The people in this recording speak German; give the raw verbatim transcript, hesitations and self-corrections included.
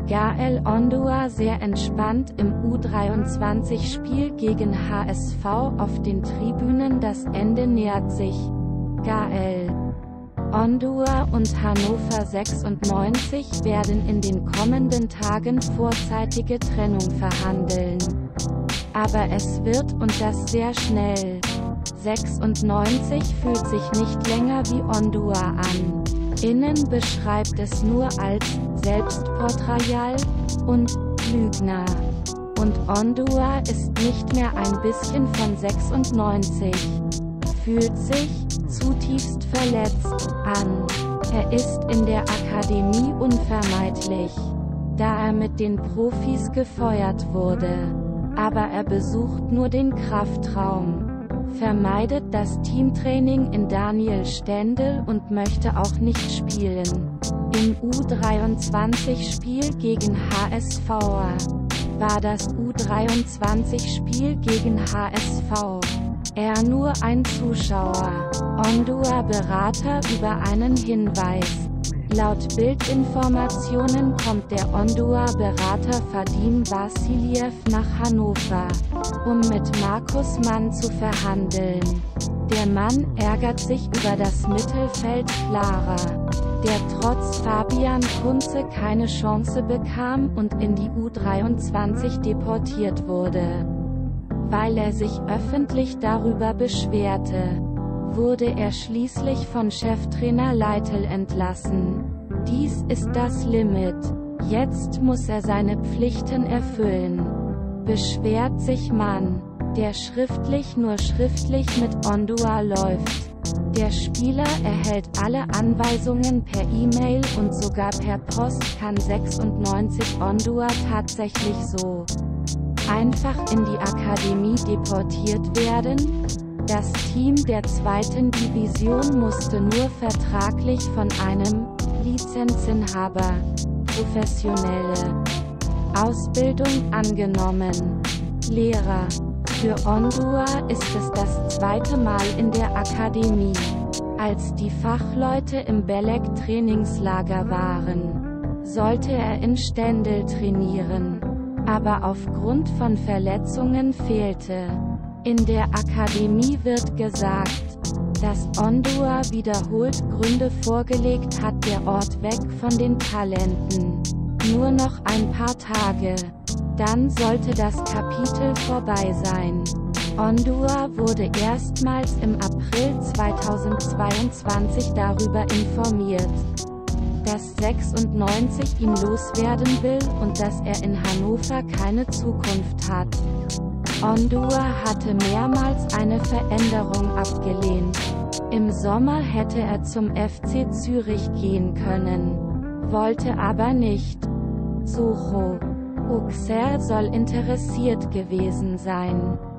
Gaël Ondua sehr entspannt im U dreiundzwanzig-Spiel gegen H S V auf den Tribünen. Das Ende nähert sich. Gaël Ondua und Hannover sechsundneunzig werden in den kommenden Tagen vorzeitige Trennung verhandeln. Aber es wird, und das sehr schnell. sechsundneunzig fühlt sich nicht länger wie Ondua an. Innen beschreibt es nur als Selbstportrayal und Lügner. Und Ondua ist nicht mehr ein bisschen von sechsundneunzig. Fühlt sich zutiefst verletzt an. Er ist in der Akademie unvermeidlich, da er mit den Profis gefeuert wurde. Aber er besucht nur den Kraftraum, vermeidet das Teamtraining in Daniel Stendel und möchte auch nicht spielen. Im U dreiundzwanzig-Spiel gegen H S V war das U dreiundzwanzig-Spiel gegen H S V. Er nur ein Zuschauer. Ondua Berater über einen Hinweis. Laut Bildinformationen kommt der Ondua-Berater Vadim Vassiliev nach Hannover, um mit Markus Mann zu verhandeln. Der Mann ärgert sich über das Mittelfeld Clara, der trotz Fabian Kunze keine Chance bekam und in die U dreiundzwanzig deportiert wurde. Weil er sich öffentlich darüber beschwerte, wurde er schließlich von Cheftrainer Leitl entlassen. Dies ist das Limit. Jetzt muss er seine Pflichten erfüllen. Beschwert sich Mann, der schriftlich nur schriftlich mit Ondua läuft. Der Spieler erhält alle Anweisungen per E-Mail und sogar per Post. Kann sechsundneunzig Ondua tatsächlich so einfach in die Akademie deportiert werden? Das Team der zweiten Division musste nur vertraglich von einem Lizenzinhaber professionelle Ausbildung angenommen. Lehrer. Für Ondua ist es das zweite Mal in der Akademie. Als die Fachleute im Belek-Trainingslager waren, sollte er in Stendel trainieren. Aber aufgrund von Verletzungen fehlte. In der Akademie wird gesagt, dass Ondua wiederholt Gründe vorgelegt hat, der Ort weg von den Talenten. Nur noch ein paar Tage. Dann sollte das Kapitel vorbei sein. Ondua wurde erstmals im April zweitausendzweiundzwanzig darüber informiert, dass sechsundneunzig ihn loswerden will und dass er in Hannover keine Zukunft hat. Ondua hatte mehrmals eine Veränderung abgelehnt. Im Sommer hätte er zum F C Zürich gehen können, wollte aber nicht. Socho Auxerre soll interessiert gewesen sein.